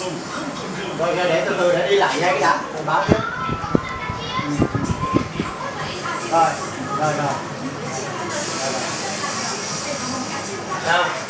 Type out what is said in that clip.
Rồi để từ từ để đi lại ngay cái đã, rồi báo tiếp. Rồi. Sao?